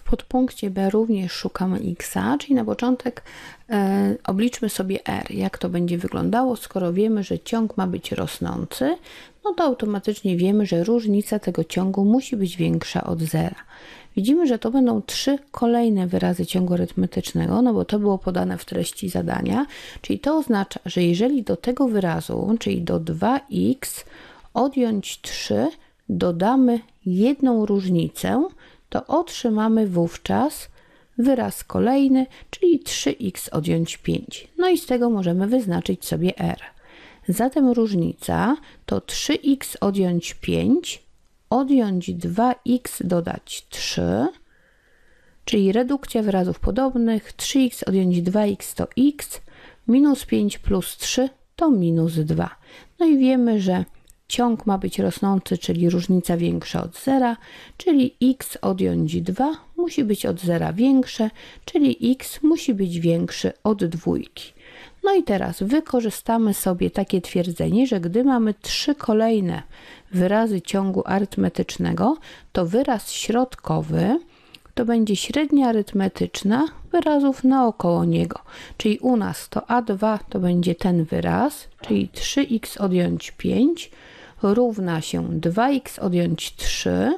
podpunkcie B również szukamy x, czyli na początek obliczmy sobie r. Jak to będzie wyglądało, skoro wiemy, że ciąg ma być rosnący, no to automatycznie wiemy, że różnica tego ciągu musi być większa od zera. Widzimy, że to będą 3 kolejne wyrazy ciągu arytmetycznego, no bo to było podane w treści zadania, czyli to oznacza, że jeżeli do tego wyrazu, czyli do 2x odjąć 3, dodamy jedną różnicę, to otrzymamy wówczas wyraz kolejny, czyli 3x odjąć 5. No i z tego możemy wyznaczyć sobie r. Zatem różnica to 3x odjąć 5, odjąć 2x dodać 3, czyli redukcja wyrazów podobnych. 3x odjąć 2x to x, minus 5 plus 3 to minus 2. No i wiemy, że ciąg ma być rosnący, czyli różnica większa od zera, czyli x odjąć 2 musi być od zera większe, czyli x musi być większy od dwójki. No i teraz wykorzystamy sobie takie twierdzenie, że gdy mamy 3 kolejne wyrazy ciągu arytmetycznego, to wyraz środkowy to będzie średnia arytmetyczna wyrazów naokoło niego. Czyli u nas to a2 to będzie ten wyraz, czyli 3x odjąć 5 równa się 2x odjąć 3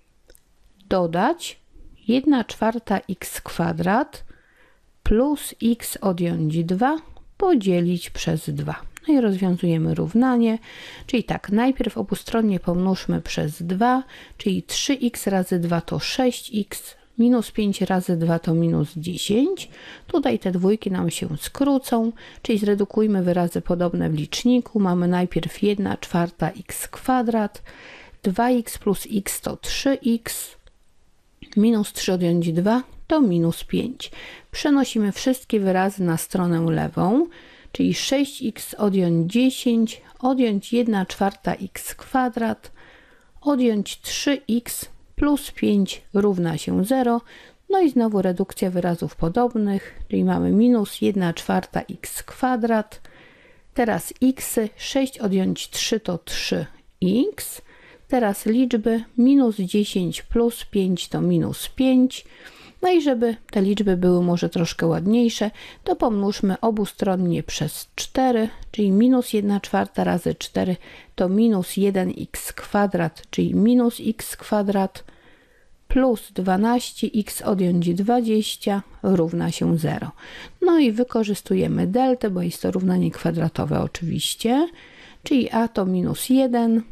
dodać 1/4 x kwadrat plus x odjąć 2 podzielić przez 2. No i rozwiązujemy równanie, czyli tak, najpierw obustronnie pomnóżmy przez 2, czyli 3x razy 2 to 6x, minus 5 razy 2 to minus 10. Tutaj te dwójki nam się skrócą, czyli zredukujmy wyrazy podobne w liczniku. Mamy najpierw 1/4 x kwadrat, 2x plus x to 3x, minus 3 odjąć 2 to minus 5. Przenosimy wszystkie wyrazy na stronę lewą, czyli 6x odjąć 10, odjąć 1/4 x kwadrat, odjąć 3x plus 5 równa się 0. No i znowu redukcja wyrazów podobnych, czyli mamy minus 1/4 x kwadrat. Teraz x, 6 odjąć 3 to 3x. Teraz liczby minus 10 plus 5 to minus 5. No i żeby te liczby były może troszkę ładniejsze, to pomnóżmy obustronnie przez 4, czyli minus 1/4 razy 4 to minus 1x kwadrat, czyli minus x kwadrat plus 12x odjąć 20 równa się 0. No i wykorzystujemy deltę, bo jest to równanie kwadratowe oczywiście, czyli a to minus 1,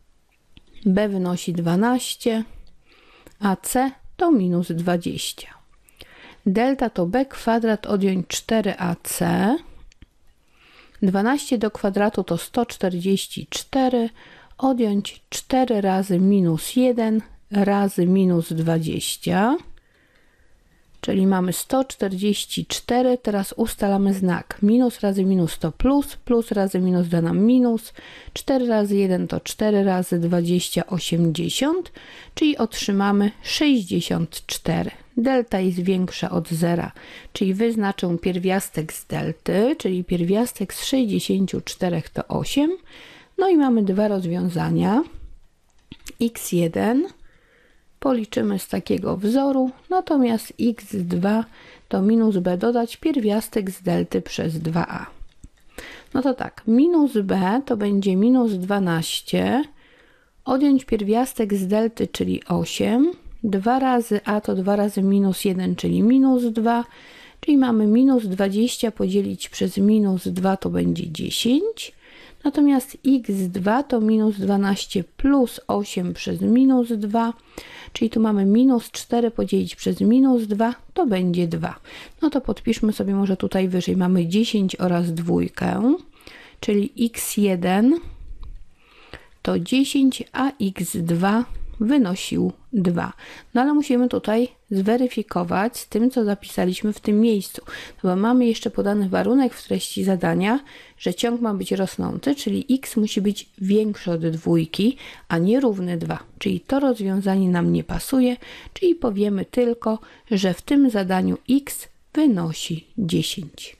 b wynosi 12, a c to minus 20. Delta to b kwadrat odjąć 4ac. 12 do kwadratu to 144. Odjąć 4 razy minus 1 razy minus 20. Czyli mamy 144. Teraz ustalamy znak. Minus razy minus to plus. Plus razy minus da nam minus. 4 razy 1 to 4 razy 20, 80. Czyli otrzymamy 64. Delta jest większa od zera, czyli wyznaczę pierwiastek z delty, czyli pierwiastek z 64 to 8. No i mamy dwa rozwiązania. x1 policzymy z takiego wzoru, natomiast x2 to minus b dodać pierwiastek z delty przez 2a. No to tak, minus b to będzie minus 12, odjąć pierwiastek z delty, czyli 8, 2 razy a to 2 razy minus 1, czyli minus 2, czyli mamy minus 20 podzielić przez minus 2 to będzie 10, natomiast x2 to minus 12 plus 8 przez minus 2, czyli tu mamy minus 4 podzielić przez minus 2 to będzie 2. No to podpiszmy sobie może tutaj wyżej, mamy 10 oraz dwójkę, czyli x1 to 10, a x2 wynosił 2. No ale musimy tutaj zweryfikować z tym, co zapisaliśmy w tym miejscu. No bo mamy jeszcze podany warunek w treści zadania, że ciąg ma być rosnący, czyli x musi być większy od dwójki, a nie równy 2. Czyli to rozwiązanie nam nie pasuje, czyli powiemy tylko, że w tym zadaniu x wynosi 10.